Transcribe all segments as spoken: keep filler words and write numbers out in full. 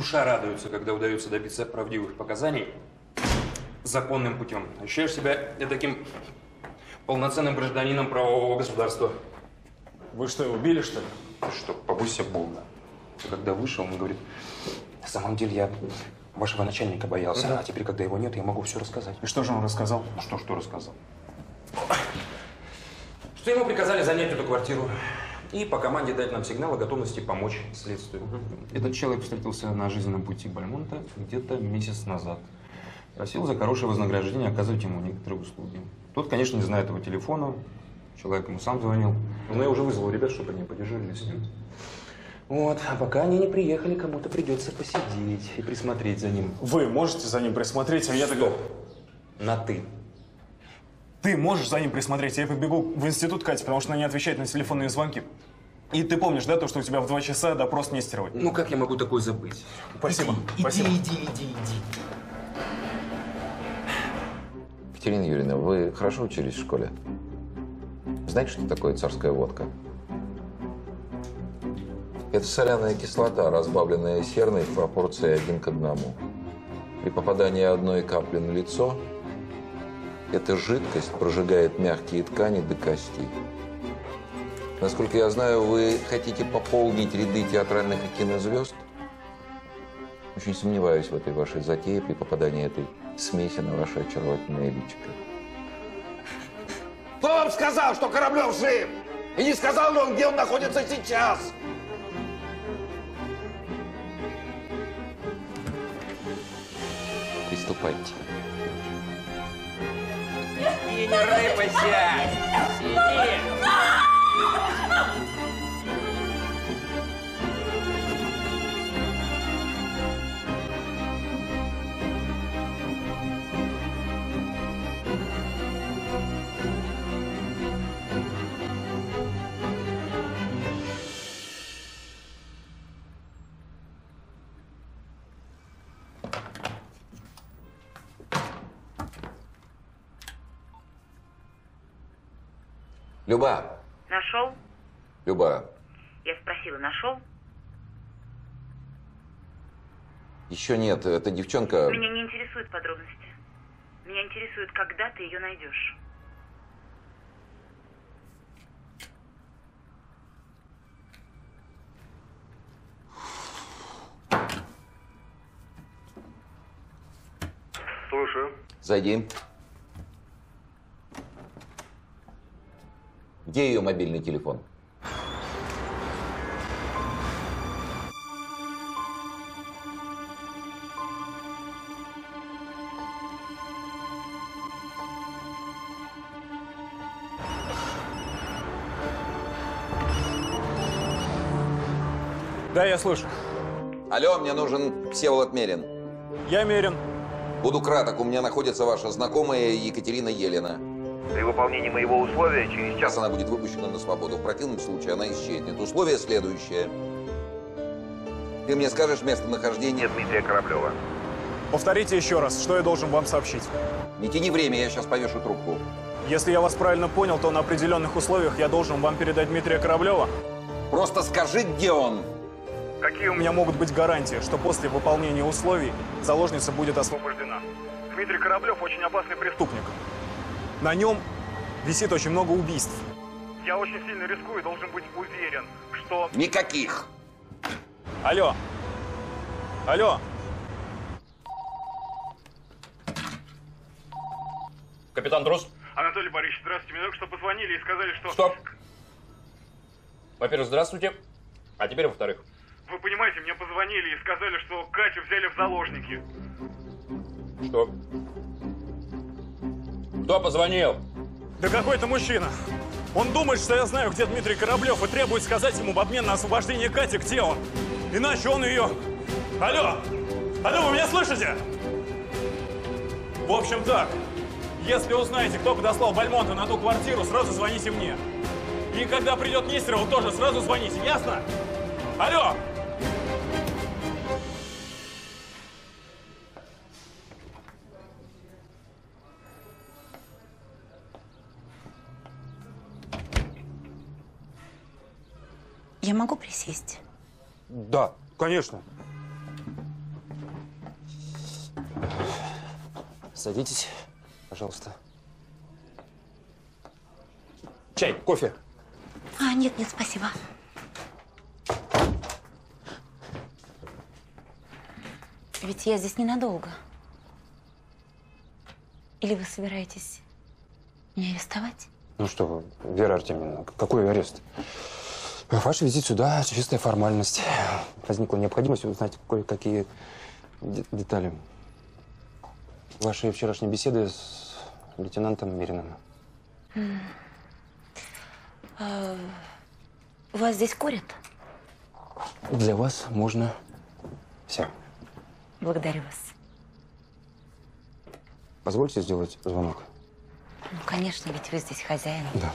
душа радуется, когда удается добиться правдивых показаний законным путем. Ощущаешь себя таким полноценным гражданином правового государства. Вы что, его убили, что ли? Ты что, побойся Бога. Когда вышел, он говорит, на самом деле я вашего начальника боялся, угу. а теперь, когда его нет, я могу все рассказать. И что же он рассказал? Ну что, что рассказал? Что ему приказали занять эту квартиру и по команде дать нам сигнал о готовности помочь следствию. Угу. Этот человек встретился на жизненном пути Бальмонта где-то месяц назад. Просил за хорошее вознаграждение оказывать ему некоторые услуги. Тот, конечно, не знает его телефона, человек ему сам звонил. Но я уже вызвал ребят, чтобы они подежурили с ним. Вот, а пока они не приехали, кому-то придется посидеть и присмотреть за ним. Вы можете за ним присмотреть, а я тогда… На «ты». Ты можешь за ним присмотреть, я побегу в институт Кати, потому что она не отвечает на телефонные звонки. И ты помнишь, да, то, что у тебя в два часа допрос Нестеровой? Ну, как я могу такое забыть? Спасибо. Иди, Спасибо. иди, иди, иди, иди. Екатерина Юрьевна, вы хорошо учились в школе? Знаете, что такое царская водка? Это соляная кислота, разбавленная серной в пропорции один к одному. При попадании одной капли на лицо эта жидкость прожигает мягкие ткани до костей. Насколько я знаю, вы хотите пополнить ряды театральных и кинозвезд? Очень сомневаюсь в этой вашей затее при попадании этой смеси на ваше очаровательное личико. Кто вам сказал, что Кораблев жив? И не сказал ли он, где он находится сейчас? Приступайте. И не рыпайся! Сиди! Люба. Нашел? Люба. Я спросила, нашел? Еще нет. Эта девчонка… Меня не интересуют подробности. Меня интересует, когда ты ее найдешь. Слушаю. Зайди. Где ее мобильный телефон? Да, я слышу. Алло, мне нужен Всеволод Мерин. Я Мерин. Буду краток, у меня находится ваша знакомая Екатерина Елена. При выполнении моего условия через час… Сейчас она будет выпущена на свободу. В противном случае она исчезнет. Условие следующее. Ты мне скажешь местонахождение Дмитрия Кораблева. Повторите еще раз, что я должен вам сообщить. Не тяни время, я сейчас повешу трубку. Если я вас правильно понял, то на определенных условиях я должен вам передать Дмитрия Кораблева. Просто скажи, где он. Какие у меня могут быть гарантии, что после выполнения условий заложница будет освобождена? Дмитрий Кораблев очень опасный преступник. На нем висит очень много убийств. Я очень сильно рискую и должен быть уверен, что… Никаких. Алло. Алло. Капитан Трус. Анатолий Борисович, здравствуйте. Мне только что позвонили и сказали, что… Стоп. Во-первых, здравствуйте. А теперь, во-вторых. Вы понимаете, мне позвонили и сказали, что Катю взяли в заложники. Что? Кто позвонил? Да какой-то мужчина. Он думает, что я знаю, где Дмитрий Кораблев, и требует сказать ему в обмен на освобождение Кати, где он. Иначе он ее… Алло! Алло, вы меня слышите? В общем так, если узнаете, кто подослал Бальмонта на ту квартиру, сразу звоните мне. И когда придет Нестерова, тоже сразу звоните, ясно? Алло! Я могу присесть? Да, конечно. Садитесь, пожалуйста. Чай, кофе. А, нет, нет, спасибо. Ведь я здесь ненадолго. Или вы собираетесь меня арестовать? Ну что вы, Вера Артемьевна, какой арест? Ваш визит сюда – чистая формальность. Возникла необходимость узнать кое-какие де- детали. Вашей вчерашней беседы с лейтенантом Мириным. Mm. А, вас здесь курят? Для вас можно все. Благодарю вас. Позвольте сделать звонок. Ну, конечно, ведь вы здесь хозяин. Да.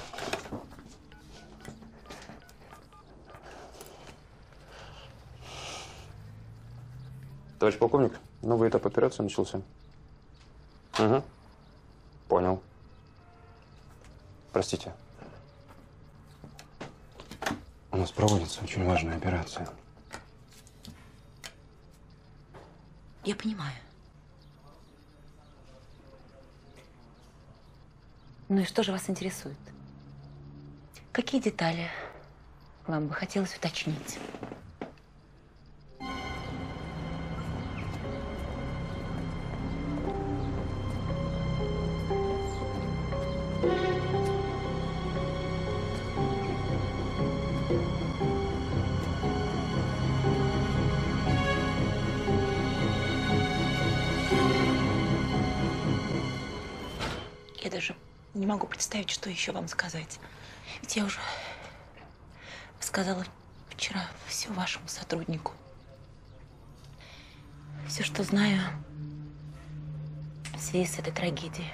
Товарищ полковник, новый этап операции начался. Угу. Понял. Простите. У нас проводится очень важная операция. Я понимаю. Ну и что же вас интересует? Какие детали вам бы хотелось уточнить? Я даже не могу представить, что еще вам сказать. Ведь я уже сказала вчера все вашему сотруднику. Все, что знаю в связи с этой трагедией.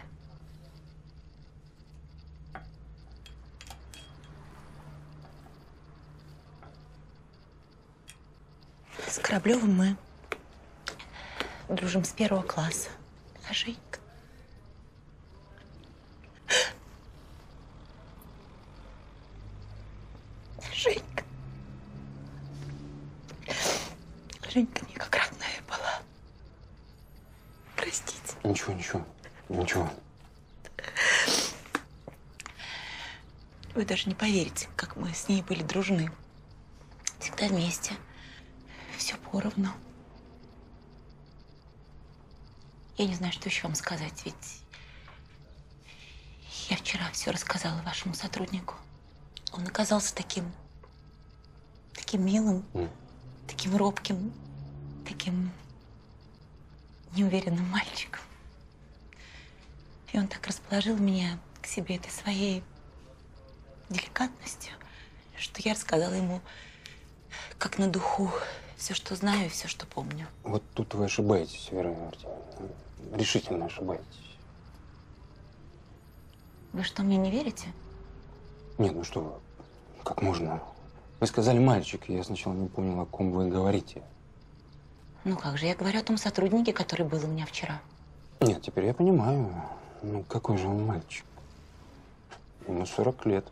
С Кораблевым мы дружим с первого класса. А Женька? Женька. Женька мне как родная была. Простите. Ничего, ничего, ничего. Вы даже не поверите, как мы с ней были дружны. Всегда вместе. Все поровну. Я не знаю, что еще вам сказать, ведь я вчера все рассказала вашему сотруднику. Он оказался таким, таким милым, mm. таким робким, таким неуверенным мальчиком. И он так расположил меня к себе этой своей деликатностью, что я рассказала ему, как на духу, все, что знаю, и все, что помню. Вот тут вы ошибаетесь, Вера Артемьевна. Решительно ошибаетесь. Вы что, мне не верите? Нет, ну что вы, как можно? Вы сказали мальчик, и я сначала не помнила, о ком вы говорите. Ну как же, я говорю о том сотруднике, который был у меня вчера. Нет, теперь я понимаю. Ну какой же он мальчик? Ему сорок лет.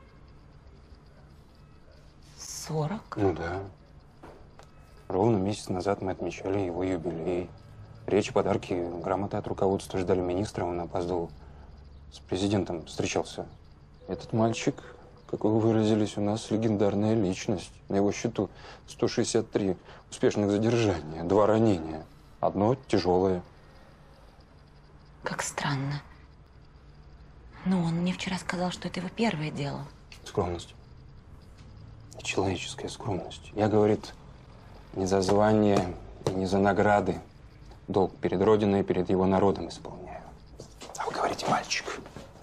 Сорок? Ну да. Ровно месяц назад мы отмечали его юбилей. Речь, подарки, грамоты от руководства ждали министра, он опоздал. С президентом встречался. Этот мальчик, как вы выразились, у нас легендарная личность. На его счету сто шестьдесят три успешных задержания, два ранения. Одно тяжелое. Как странно. Ну, он мне вчера сказал, что это его первое дело. Скромность. Человеческая скромность. Я, говорит, не за звание и не за награды. Долг перед Родиной и перед его народом исполняю. А вы говорите, мальчик.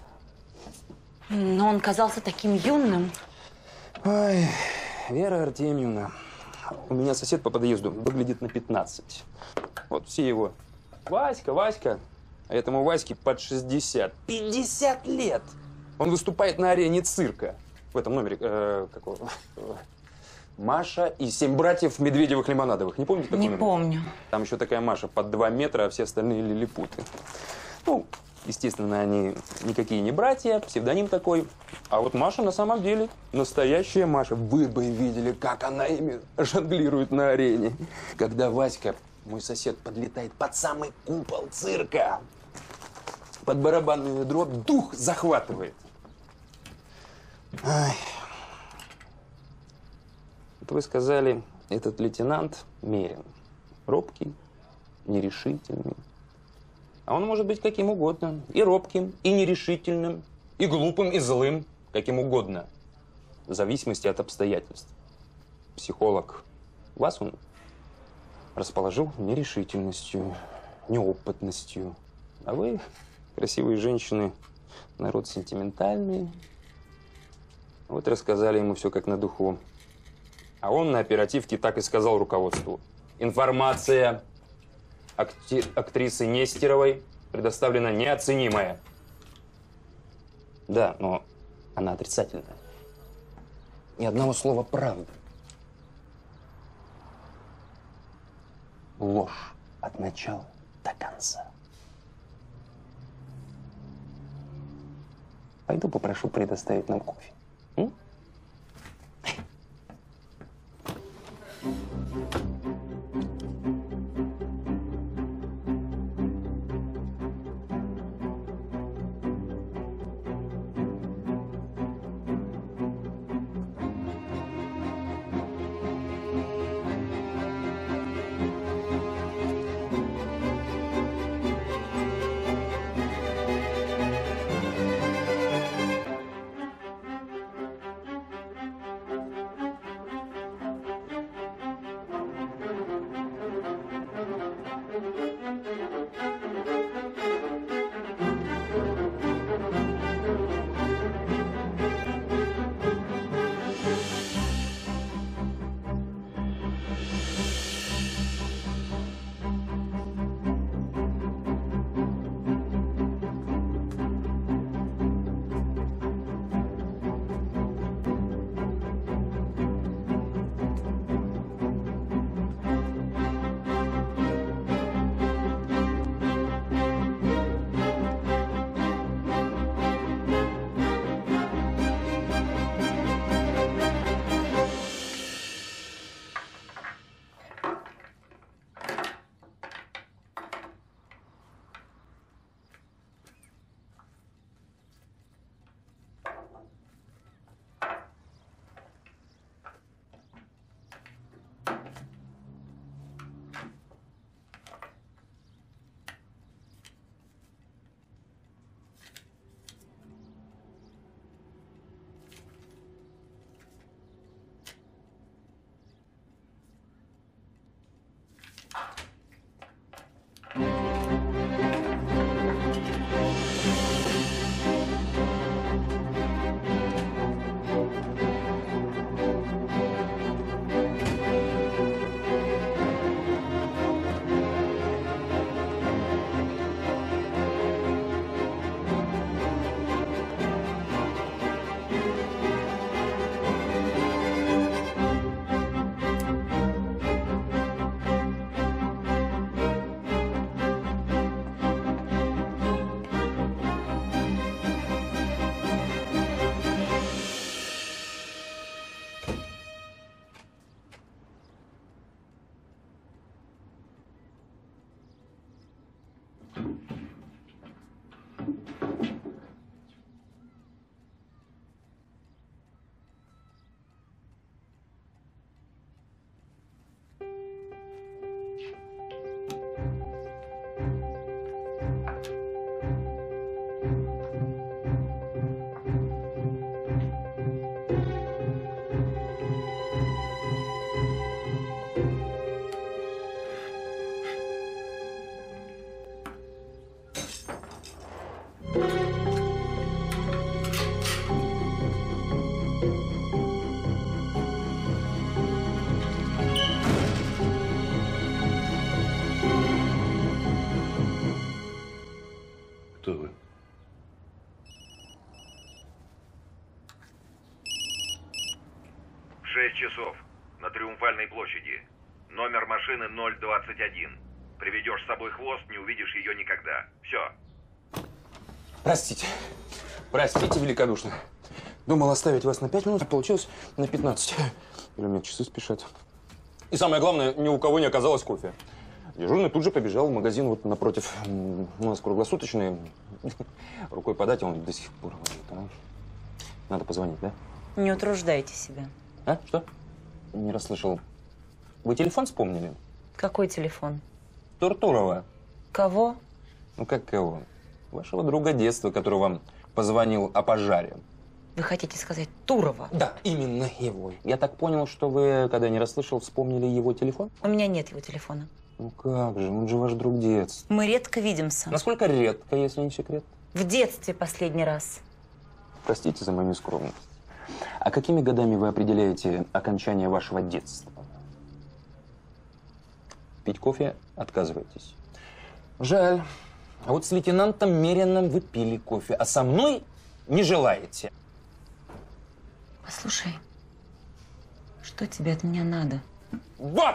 Но он казался таким юным. Ой, Вера Артемьевна, у меня сосед по подъезду выглядит на пятнадцать. Вот все его. Васька, Васька. А этому Ваське под шестьдесят. пятьдесят лет! Он выступает на арене цирка. В этом номере, э, какого? Маша и семь братьев Медведевых-Лимонадовых. Не помните такой Не номер? помню. Там еще такая Маша под два метра, а все остальные лилипуты. Ну, естественно, они никакие не братья, псевдоним такой. А вот Маша на самом деле настоящая Маша. Вы бы видели, как она ими жонглирует на арене. Когда Васька, мой сосед, подлетает под самый купол цирка. под барабанную дробь дух захватывает. Ай. Вот вы сказали, этот лейтенант Мерин. Робкий, нерешительный. А он может быть каким угодно. И робким, и нерешительным, и глупым, и злым. Каким угодно. В зависимости от обстоятельств. Психолог. Вас он расположил нерешительностью, неопытностью. А вы, красивые женщины, народ сентиментальный. Вот рассказали ему все как на духу. А он на оперативке так и сказал руководству. Информация акти- актрисы Нестеровой предоставлена неоценимая. Да, но она отрицательная. Ни одного слова правды. Ложь от начала до конца. Пойду попрошу предоставить нам кофе. М? Кто вы? Шесть часов. На Триумфальной площади. Номер машины ноль двадцать один. Приведешь с собой хвост, не увидишь ее никогда. Все. Простите. Простите великодушно. Думал оставить вас на пять минут, а получилось на пятнадцать. Или у меня часы спешат. И самое главное, ни у кого не оказалось кофе. Дежурный тут же побежал в магазин вот напротив. У нас круглосуточный. Рукой подать, он до сих пор лежит, а? Надо позвонить, да? Не утруждайте себя. А? Что? Не расслышал. Вы телефон вспомнили? Какой телефон? Туртурова. Кого? Ну как кого? Вашего друга детства, который вам позвонил о пожаре. Вы хотите сказать Турова? Да, именно его. Я так понял, что вы, когда не расслышал, вспомнили его телефон? У меня нет его телефона. Ну как же, он же ваш друг детства. Мы редко видимся. Насколько редко, если не секрет? В детстве последний раз. Простите за мою нескромность. А какими годами вы определяете окончание вашего детства? Пить кофе отказываетесь. Жаль. А вот с лейтенантом Мериным вы пили кофе, а со мной не желаете. Послушай, что тебе от меня надо? Вот!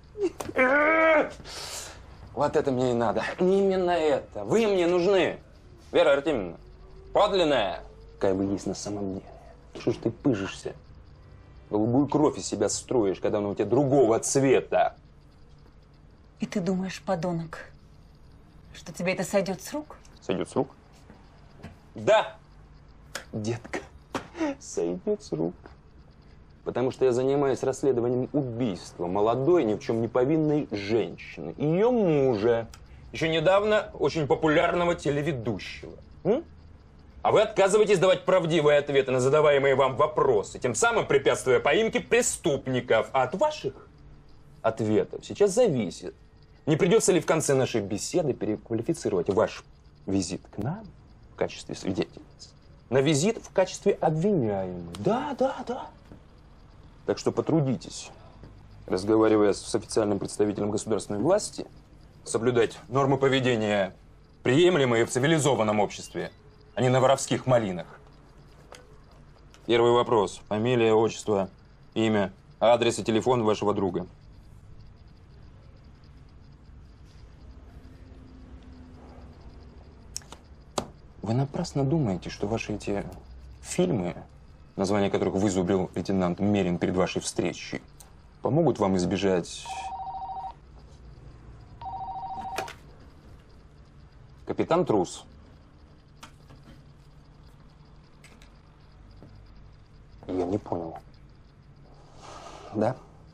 Вот это мне и надо. Именно это. Вы мне нужны. Вера Артемьевна, подлинная, какая вы есть на самом деле. Что ж ты пыжишься? Голубую кровь из себя строишь, когда она у тебя другого цвета. И ты думаешь, подонок, что тебе это сойдет с рук? Сойдет с рук? Да, детка, сойдет с рук. Потому что я занимаюсь расследованием убийства молодой, ни в чем не повинной женщины. Ее мужа. Еще недавно очень популярного телеведущего. М? А вы отказываетесь давать правдивые ответы на задаваемые вам вопросы, тем самым препятствуя поимке преступников. А от ваших ответов сейчас зависит, не придется ли в конце нашей беседы переквалифицировать ваш визит к нам в качестве свидетельницы на визит в качестве обвиняемой. Да, да, да. Так что потрудитесь, разговаривая с официальным представителем государственной власти, соблюдать нормы поведения, приемлемые в цивилизованном обществе, а не на воровских малинах. Первый вопрос. Фамилия, отчество, имя, адрес и телефон вашего друга. Вы напрасно думаете, что ваши эти фильмы, название которых вызубрил лейтенант Мерин перед вашей встречей, помогут вам избежать капитан Трус. Я не понял. Да?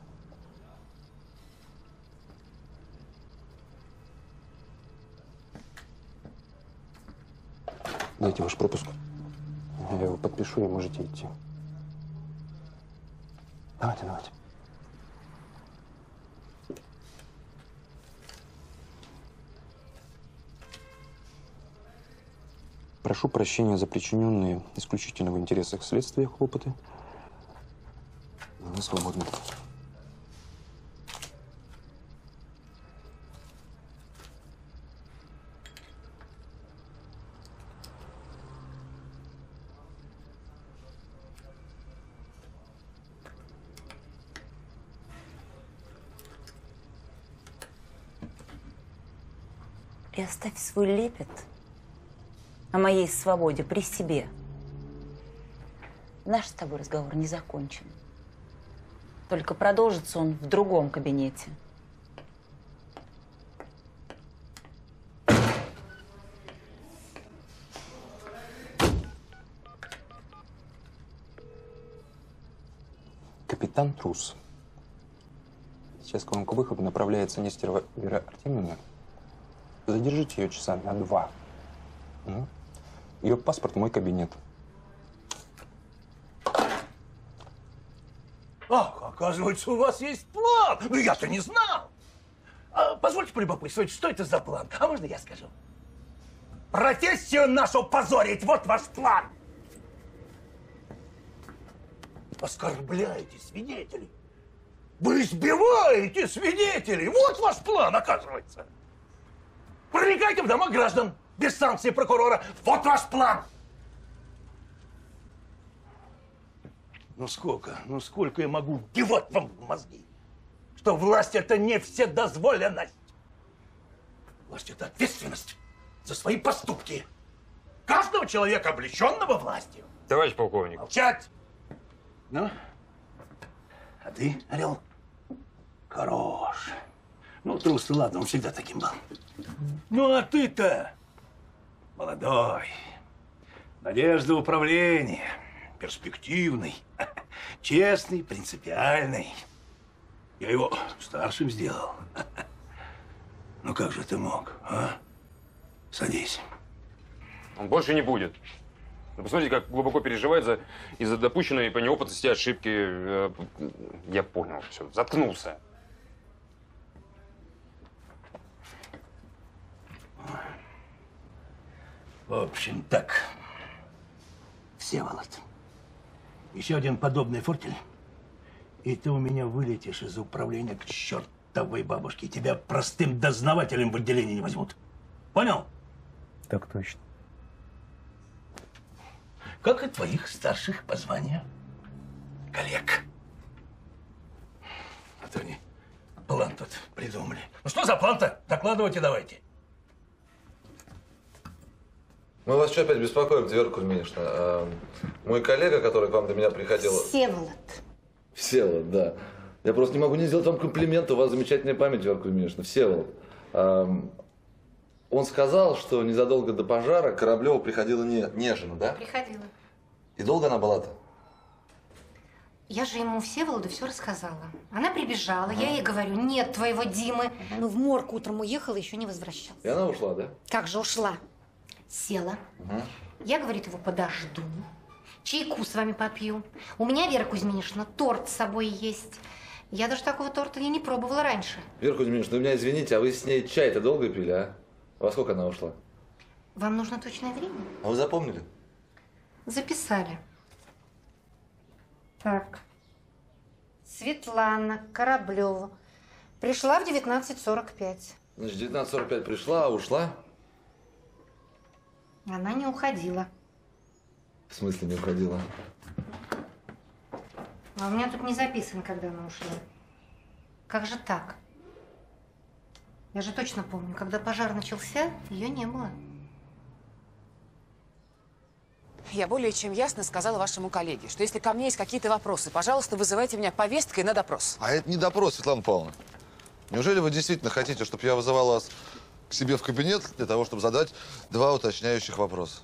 Дайте ваш пропуск. Я его подпишу, и можете идти. Давайте, давайте. Прошу прощения за причиненные исключительно в интересах следствия хлопоты. Вы свободны. И оставь свой лепет о моей свободе при себе. Наш с тобой разговор не закончен. Только продолжится он в другом кабинете. Капитан Трус. Сейчас к вам к выходу направляется Нестерова Вера Артемьевна. Задержите ее часа на два. Ее паспорт в мой кабинет. Ах, оказывается, у вас есть план. Ну, я-то не знал. А, позвольте полюбопытствовать, что это за план? А можно я скажу? Профессию нашу позорить, вот ваш план. Оскорбляете свидетелей. Вы избиваете свидетелей. Вот ваш план, оказывается. Проникайте в дома граждан без санкции прокурора. Вот ваш план. Ну сколько, ну сколько я могу вбивать вам в мозги, что власть — это не вседозволенность. Власть — это ответственность за свои поступки. Каждого человека, облеченного властью. Товарищ полковник. Молчать! Ну, а ты, Орел, хорош. Ну, трус, ладно, он всегда таким был. Ну, а ты-то молодой. Надежда управления. Перспективный. Честный, принципиальный. Я его старшим сделал. Ну, как же ты мог, а? Садись. Он больше не будет. Вы посмотрите, как глубоко переживает за, из-за допущенной по неопытности ошибки. Я понял, все, заткнулся. В общем, так. Всеволод. Еще один подобный фортель, и ты у меня вылетишь из управления к чертовой бабушке. Тебя простым дознавателем в отделении не возьмут. Понял? Так точно. Как и твоих старших по званию коллег. А то они план тут придумали. Ну что за план-то? Докладывайте давайте. Мы вас что опять беспокоим, Вера Кузьминична? А, мой коллега, который к вам до меня приходил... Всеволод. Всеволод, да. Я просто не могу не сделать вам комплимент. У вас замечательная память, Вера Кузьминична. Всеволод. А, он сказал, что незадолго до пожара к Кораблеву приходила не, Нежина, да? Приходила. И долго она была-то? Я же ему Всеволоду все рассказала. Она прибежала, ага. Я ей говорю, нет твоего Димы. Ну, в морг утром уехала, еще не возвращалась. И она ушла, да? Как же ушла? Села. Угу. Я, говорит, его подожду. Чайку с вами попью. У меня, Вера Кузьминична, торт с собой есть. Я даже такого торта я не пробовала раньше. Вера Кузьминична, вы меня извините, а вы с ней чай-то долго пили, а? Во сколько она ушла? Вам нужно точное время? А вы запомнили? Записали. Так. Светлана Кораблева пришла в девятнадцать сорок пять. Значит, в девятнадцать сорок пять пришла, а ушла? Она не уходила. В смысле не уходила? А у меня тут не записано, когда она ушла. Как же так? Я же точно помню, когда пожар начался, ее не было. Я более чем ясно сказала вашему коллеге, что если ко мне есть какие-то вопросы, пожалуйста, вызывайте меня повесткой на допрос. А это не допрос, Светлана Павловна. Неужели вы действительно хотите, чтобы я вызывал вас к себе в кабинет для того, чтобы задать два уточняющих вопроса?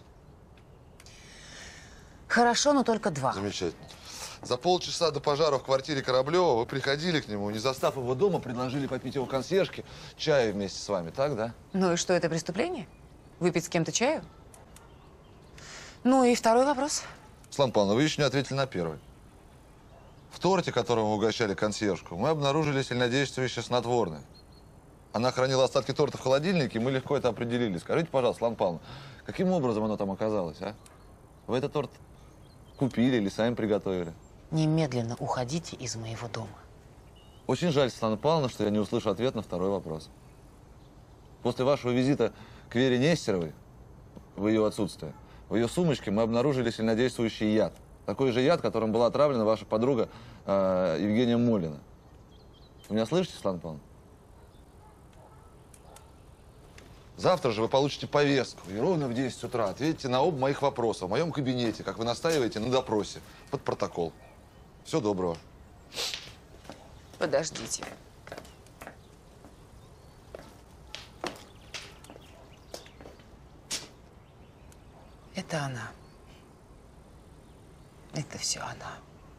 Хорошо, но только два. Замечательно. За полчаса до пожара в квартире Кораблева вы приходили к нему, не застав его дома, предложили попить его консьержке чаю вместе с вами, так, да? Ну и что, это преступление? Выпить с кем-то чаю? Ну и второй вопрос. Светлана Павловна, вы еще не ответили на первый. В торте, которым вы угощали консьержку, мы обнаружили сильнодействующее снотворное. Она хранила остатки торта в холодильнике, мы легко это определили. Скажите, пожалуйста, Светлана Павловна, каким образом оно там оказалось, а? Вы этот торт купили или сами приготовили? Немедленно уходите из моего дома. Очень жаль, Светлана Павловна, что я не услышу ответ на второй вопрос. После вашего визита к Вере Нестеровой, в ее отсутствие, в ее сумочке мы обнаружили сильнодействующий яд. Такой же яд, которым была отравлена ваша подруга э, Евгения Молина. Вы меня слышите, Светлана Павловна? Завтра же вы получите повестку. И ровно в десять утра ответите на оба моих вопроса в моем кабинете, как вы настаиваете на допросе, под протокол. Всего доброго. Подождите. Это она. Это все она.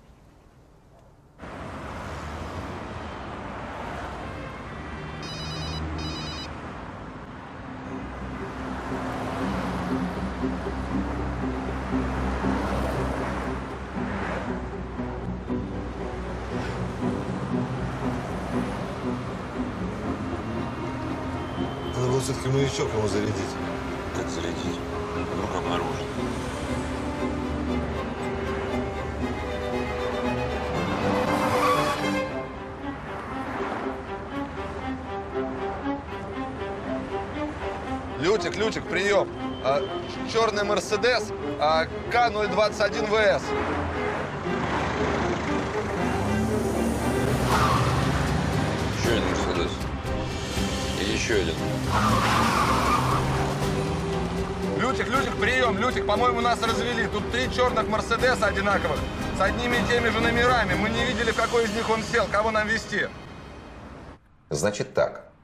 Надо было все-таки маячок ему зарядить. Как зарядить? Вдруг обнаружит. Лютик, Лютик, прием. А, черный Мерседес, а, К ноль двадцать один ВС. Еще один Мерседес. И еще один. Лютик, Лютик, прием. Лютик, по-моему, нас развели. Тут три черных Мерседеса одинаковых. С одними и теми же номерами. Мы не видели, в какой из них он сел. Кого нам везти? Значит так.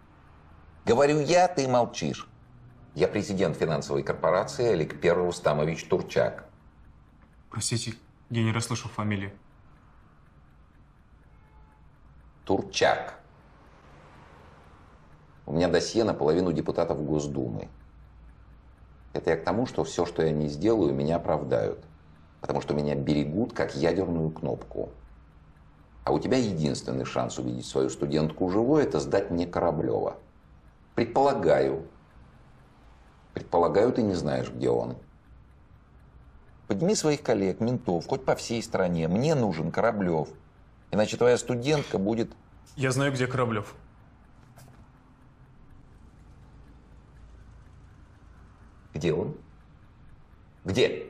Говорю я, ты молчишь. Я президент финансовой корпорации Олег Пер Рустамович Турчак. Простите, я не расслышал фамилии. Турчак. У меня досье на половину депутатов Госдумы. Это я к тому, что все, что я не сделаю, меня оправдают. Потому что меня берегут, как ядерную кнопку. А у тебя единственный шанс увидеть свою студентку живой – это сдать мне Кораблева. Предполагаю. Предполагаю, ты не знаешь, где он. Подними своих коллег, ментов, хоть по всей стране. Мне нужен Кораблев. Иначе твоя студентка будет... Я знаю, где Кораблев. Где он? Где?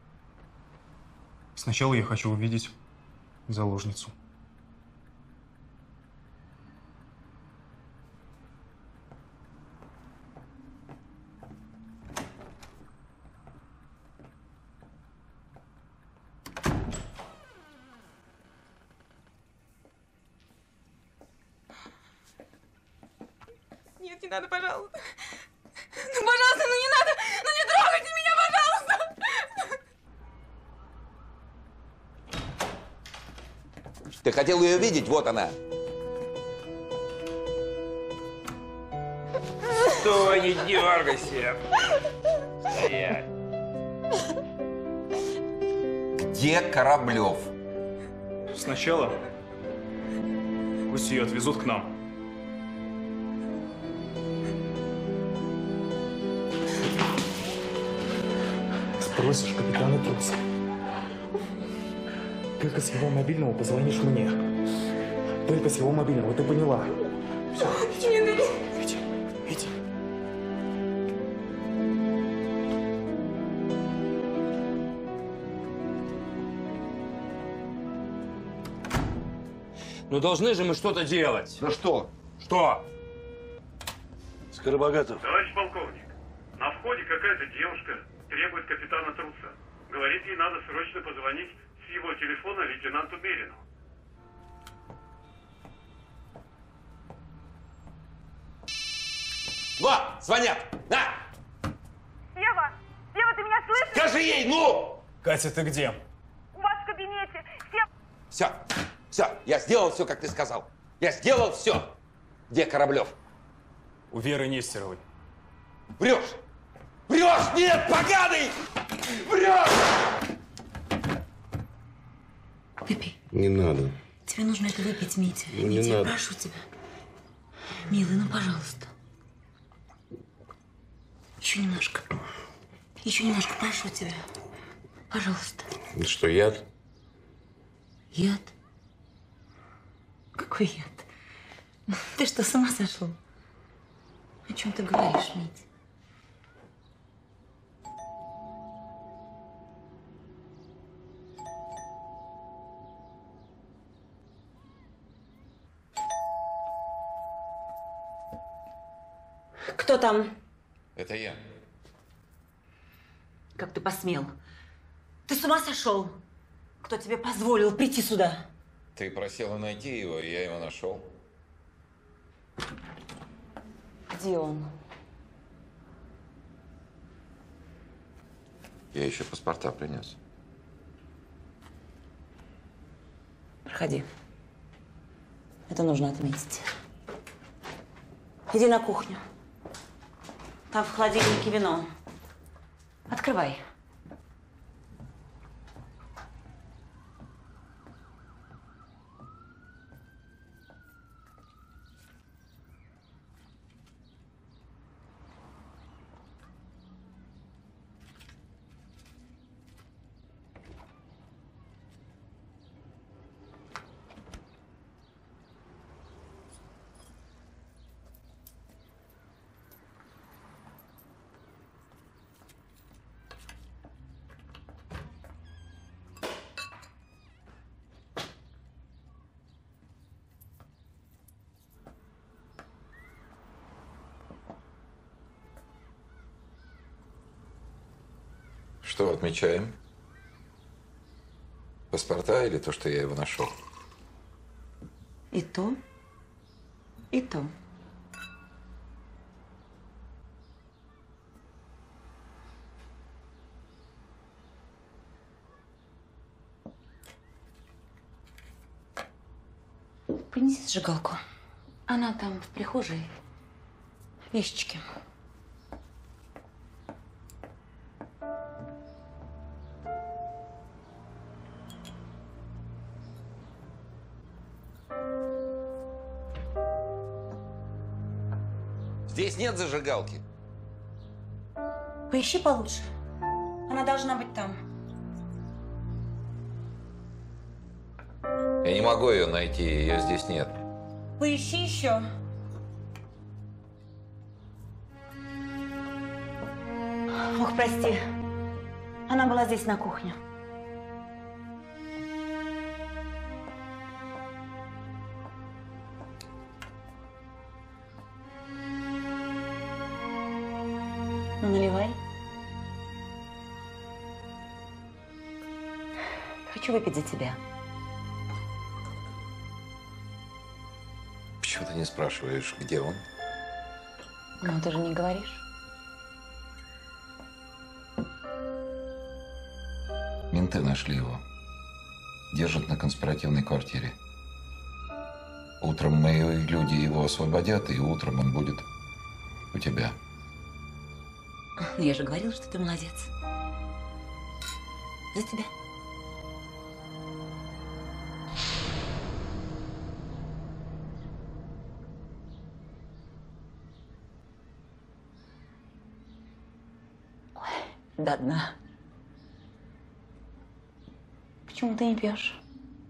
Сначала я хочу увидеть заложницу. Нет, не надо, пожалуйста. Ну, пожалуйста, ну не надо! Ну не трогайте меня, пожалуйста! Ты хотел ее видеть? Вот она. Стой, не дергайся. Стоять. Где Кораблев? Сначала пусть ее отвезут к нам. Спросишь капитана Труса. Только с его мобильного позвонишь мне. Только с его мобильного, ты поняла? Все, иди. Иди, иди. Ну должны же мы что-то делать. Ну что? Что? Скоробогатов. Товарищ полковник, на входе какая-то девушка требует капитана Труса. Говорит, ей надо срочно позвонить с его телефона лейтенанту Мерину. Во, звонят! На! Ева! Ева, ты меня слышишь? Скажи ей, ну! Катя, ты где? У вас в кабинете. Все... Все, все, я сделал все, как ты сказал. Я сделал все. Где Кораблев? У Веры Нестеровой. Врешь! Врешь! Нет, поганый! Врешь! Выпей. Не надо. Тебе нужно это выпить, Митя. Не Митя, я надо. прошу тебя. Милый, ну пожалуйста. Еще немножко. Еще немножко, прошу тебя. Пожалуйста. Это что, яд? Яд? Какой яд? Ты что, с ума сошел? О чем ты говоришь, Митя? Кто там? Это я. Как ты посмел? Ты с ума сошел? Кто тебе позволил прийти сюда? Ты просила найти его, и я его нашел. Где он? Я еще паспорта принес. Проходи. Это нужно отметить. Иди на кухню. Там в холодильнике вино. Открывай. Что отмечаем? Паспорта или то, что я его нашел? И то, и то. Принеси зажигалку. Она там в прихожей. В ящичке. Здесь нет зажигалки. Поищи получше. Она должна быть там. Я не могу ее найти, ее здесь нет. Поищи еще. Ох, прости. Она была здесь на кухне. Ну, наливай. Хочу выпить за тебя. Почему ты не спрашиваешь, где он? Ну, ты же не говоришь. Менты нашли его. Держат на конспиративной квартире. Утром мои люди его освободят, и утром он будет у тебя. Я же говорила, что ты молодец. За тебя. Ой, до дна. Почему ты не пьешь?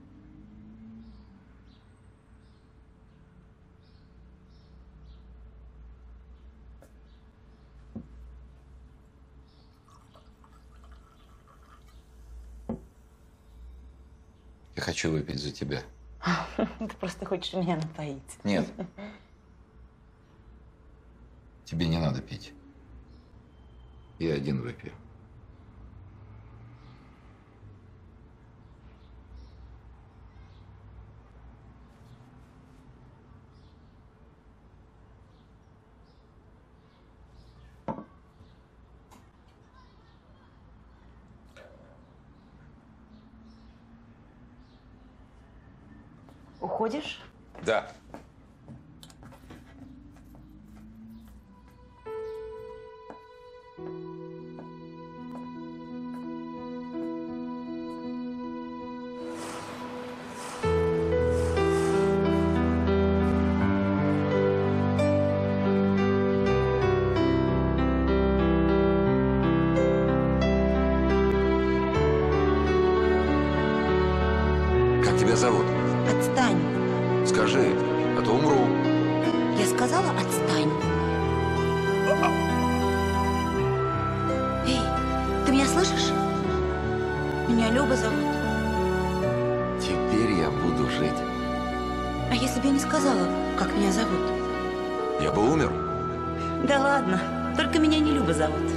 Я хочу выпить за тебя. Ты просто хочешь меня напоить. Нет. Тебе не надо пить. Я один выпью. Уходишь? Да. Как тебя зовут? Отстань. Скажи, а то умру. Я сказала, отстань. Эй, ты меня слышишь? Меня Люба зовут. Теперь я буду жить. А если бы я не сказала, как меня зовут? Я бы умер. Да ладно, только меня не Люба зовут.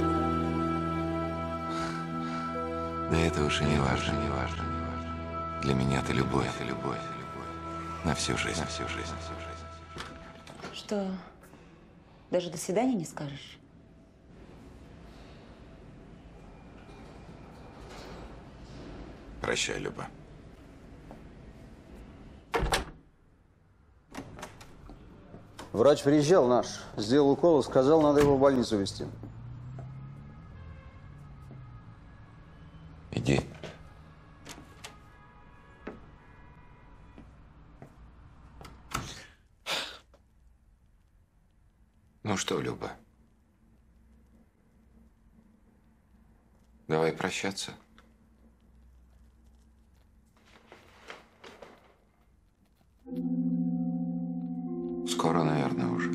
Да это уж и не важно, не важно, не важно. Для меня ты любовь, это любовь, любовь. На всю жизнь, на всю жизнь, на всю жизнь. Что, даже до свидания не скажешь? Прощай, Люба. Врач приезжал наш, сделал укол, сказал, надо его в больницу везти. Иди. Ну что, Люба? Давай прощаться. Скоро, наверное, уже.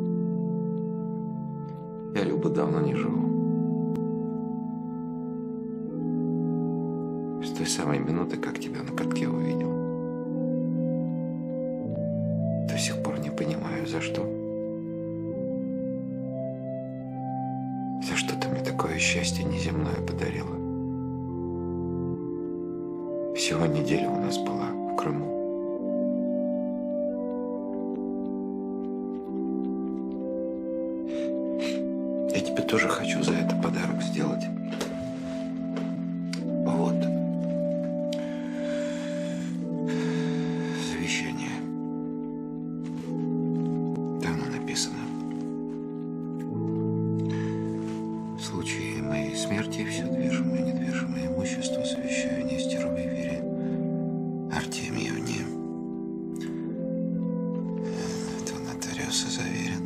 Я Любу давно не живу. С той самой минуты, как тебя на катке увидел. До сих пор не понимаю, за что. За что ты мне такое счастье неземное подарила. Всего неделя у нас была в Крыму. Я тебе тоже хочу за это подарок сделать. Вот. Завещание. смерти все движимое и недвижимое имущество завещаю Нестеровой Вере Артемьевне. Это у нотариуса заверен.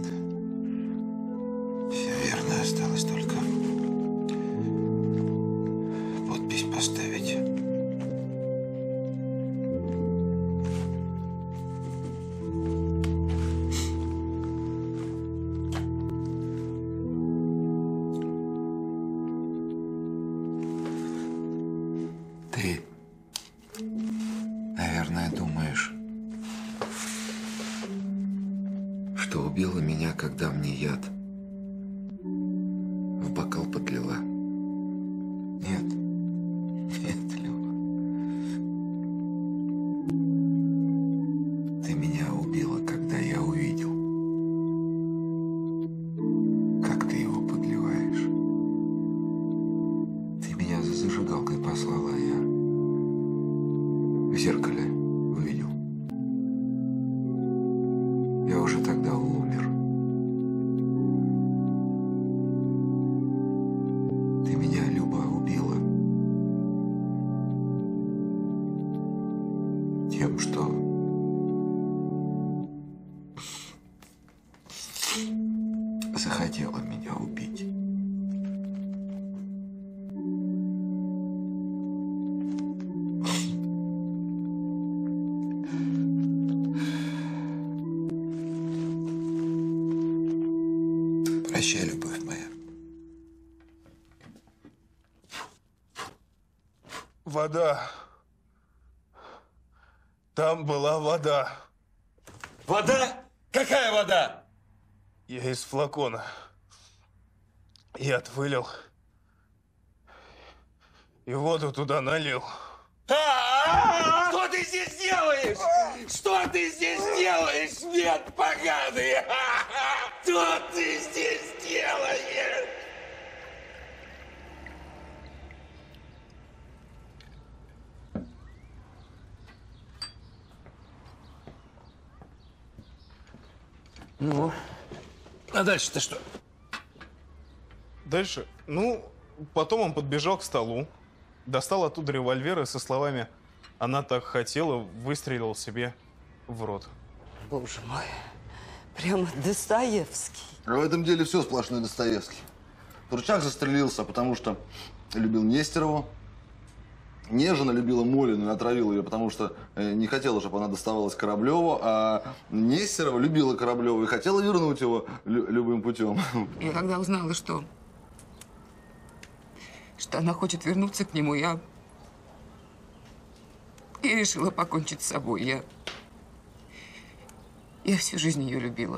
Все верно, осталось только подпись поставить. Ты, наверное, думаешь, что убила меня, когда мне яд в бокал подлила. Нет, нет, Люба. Ты меня убила, когда я увидел, как ты его подливаешь. Ты меня за зажигалкой послала, а я в зеркале увидел. Я уже тогда умер. Ты меня, Люба, убила тем, что захотела меня убить. Прощай, любовь моя. Вода. Там была вода. Вода? Какая вода? Я из флакона. Яд вылил. И воду туда налил. А-а-а! Что ты здесь делаешь? Что ты здесь делаешь, свет поганый? А-а-а! Что ты здесь делаешь? Ну, а дальше-то что? Дальше? Ну, потом он подбежал к столу, достал оттуда револьвер и со словами «она так хотела» выстрелил себе в рот. Боже мой, прямо Достоевский. А в этом деле все сплошной Достоевский. Турчак застрелился, потому что любил Нестерову. Нежина любила Молину и отравила ее, потому что не хотела, чтобы она доставалась Кораблеву, а Нестерова любила Кораблева и хотела вернуть его лю любым путем. Я когда узнала, что, что она хочет вернуться к нему, я, я решила покончить с собой. Я, я всю жизнь ее любила.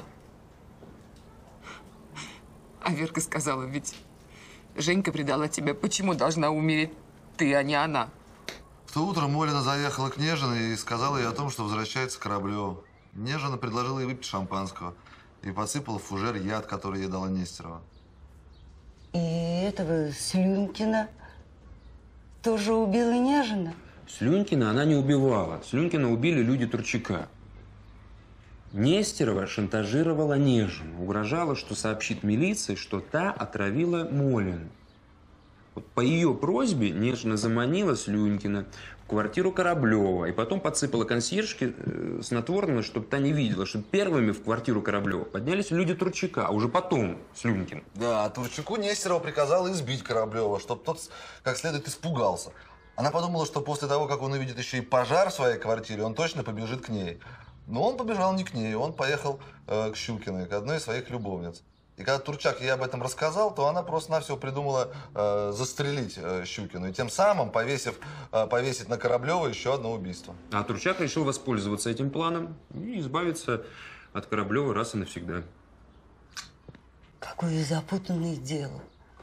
А Верка сказала, ведь Женька предала тебя, почему должна умереть ты, а не она? В то утро Молина заехала к Нежиной и сказала ей о том, что возвращается к Кораблеву. Нежина предложила ей выпить шампанского и подсыпала в фужер яд, который ей дала Нестерова. И этого Слюнкина тоже убила Нежина? Слюнкина она не убивала. Слюнкина убили люди Турчака. Нестерова шантажировала Нежину. Угрожала, что сообщит милиции, что та отравила Молину. Вот по ее просьбе Нежина заманила Слюнкина в квартиру Кораблева и потом подсыпала консьержке снотворное, чтобы та не видела, чтобы первыми в квартиру Кораблева поднялись люди Турчака, а уже потом Слюнкин. Да, а Турчаку Нестерова приказала избить Кораблева, чтобы тот как следует испугался. Она подумала, что после того, как он увидит еще и пожар в своей квартире, он точно побежит к ней. Но он побежал не к ней, он поехал э, к Щукиной, к одной из своих любовниц. И когда Турчак ей об этом рассказал, то она просто-навсего придумала э, застрелить э, Щукину. И тем самым, повесив, э, повесить на Кораблева еще одно убийство. А Турчак решил воспользоваться этим планом и избавиться от Кораблева раз и навсегда. Какое запутанное дело.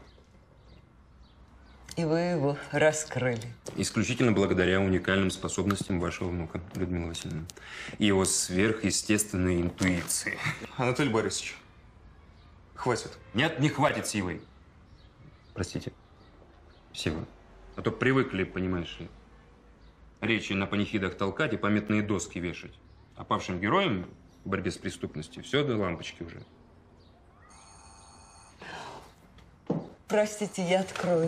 И вы его раскрыли. Исключительно благодаря уникальным способностям вашего внука, Людмила Васильевна. И его сверхъестественной интуиции. Анатолий Борисович, хватит. Нет, не хватит, Сивый. Простите. Сева. А то привыкли, понимаешь ли, речи на панихидах толкать и памятные доски вешать. А павшим героям в борьбе с преступностью все до лампочки уже. простите, я открою.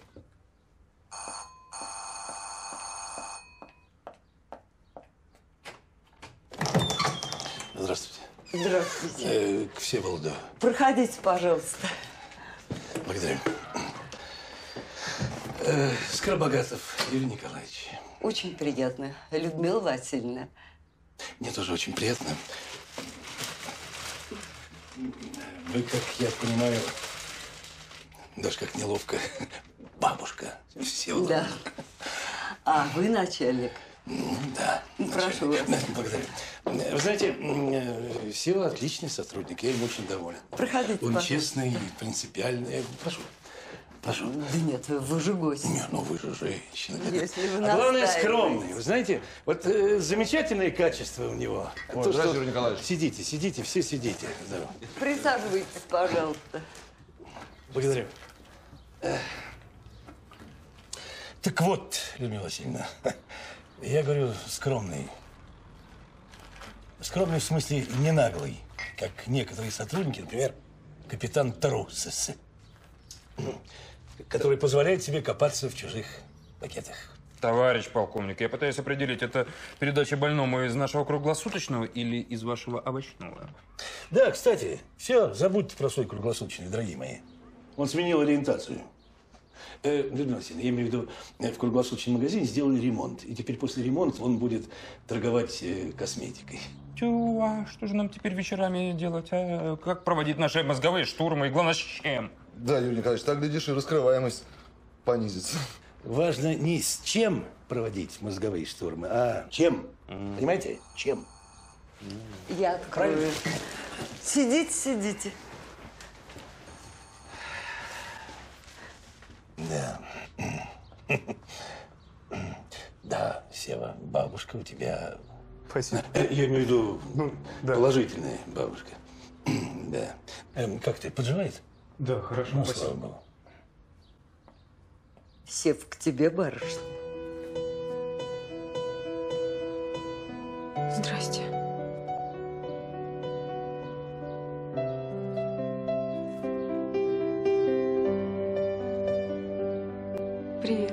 Здравствуйте. Здравствуйте. Э, к Всеволоду. Проходите, пожалуйста. Благодарю. Э, Скоробогатов Юрий Николаевич. Очень приятно. Людмила Васильевна. Мне тоже очень приятно. Вы, как я понимаю, даже как неловко, бабушка Всеволода. Да. А вы начальник? Да. Прошу вас. Благодарю. Вы знаете, э, Всеволод отличный сотрудник, я им очень доволен. Проходите, Он пожалуйста. честный, принципиальный. Прошу. Прошу. Да нет, вы, вы же гость. Нет, ну вы же женщина. Если вы А главное, настаиваете. скромный. Вы знаете, вот э, замечательные качества у него. Ой, здравствуйте, Юрий Николаевич. Сидите, сидите, все сидите. Здорово. Присаживайтесь, пожалуйста. Благодарю. Эх. Так вот, Людмила Васильевна, я говорю скромный. Скромный в смысле не наглый, как некоторые сотрудники, например, капитан Трусес, который позволяет себе копаться в чужих пакетах. Товарищ полковник, я пытаюсь определить, это передача больному из нашего круглосуточного или из вашего овощного? Да, кстати, все, забудьте про свой круглосуточный, дорогие мои. Он сменил ориентацию. Э, Людмила Васильевна, я имею в виду, э, в круглосуточном магазине сделали ремонт. И теперь после ремонта он будет торговать э, косметикой. Тю, а что же нам теперь вечерами делать? А? Как проводить наши мозговые штурмы? И главное, с чем? Да, Юрий Николаевич, так, глядишь, и раскрываемость понизится. Важно не с чем проводить мозговые штурмы, а чем. Mm. Понимаете? Чем? Я открою. Правильно. Сидите, сидите. Да. Да, Сева, бабушка у тебя... Спасибо. Я имею в виду ну, да. положительная бабушка. Да. Эм, как ты, подживает? Да, хорошо, ну, спасибо. Слава Богу. Сев, к тебе, барышня. Здрасте. Привет.